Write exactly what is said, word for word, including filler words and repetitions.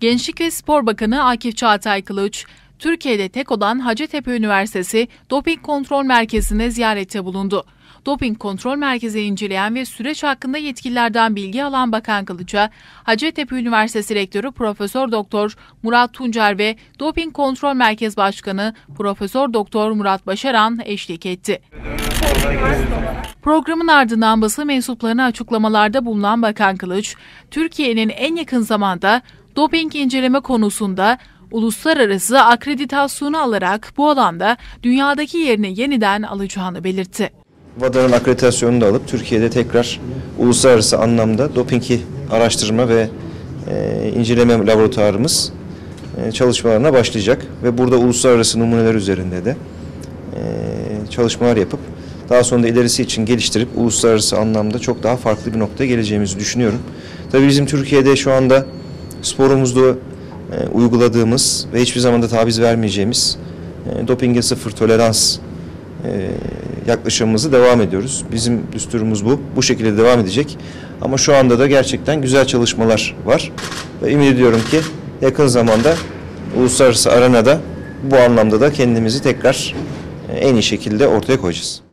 Gençlik ve Spor Bakanı Akif Çağatay Kılıç, Türkiye'de tek olan Hacettepe Üniversitesi Doping Kontrol Merkezi'ne ziyarette bulundu. Doping Kontrol Merkezi inceleyen ve süreç hakkında yetkililerden bilgi alan Bakan Kılıç'a, Hacettepe Üniversitesi Rektörü Profesör Doktor Murat Tuncer ve Doping Kontrol Merkez Başkanı Profesör Doktor Murat Başaran eşlik etti. Programın ardından basın mensuplarına açıklamalarda bulunan Bakan Kılıç, Türkiye'nin en yakın zamanda doping inceleme konusunda uluslararası akreditasyonu alarak bu alanda dünyadaki yerini yeniden alacağını belirtti. WADA'nın akreditasyonunu da alıp Türkiye'de tekrar uluslararası anlamda dopingi araştırma ve e, inceleme laboratuvarımız e, çalışmalarına başlayacak ve burada uluslararası numuneler üzerinde de e, çalışmalar yapıp daha sonra da ilerisi için geliştirip uluslararası anlamda çok daha farklı bir noktaya geleceğimizi düşünüyorum. Tabii bizim Türkiye'de şu anda sporumuzda e, uyguladığımız ve hiçbir zaman da taviz vermeyeceğimiz e, dopinge sıfır tolerans e, yaklaşımımızı devam ediyoruz. Bizim düsturumuz bu. Bu şekilde devam edecek. Ama şu anda da gerçekten güzel çalışmalar var. Ve ümit ediyorum ki yakın zamanda uluslararası arenada bu anlamda da kendimizi tekrar en iyi şekilde ortaya koyacağız.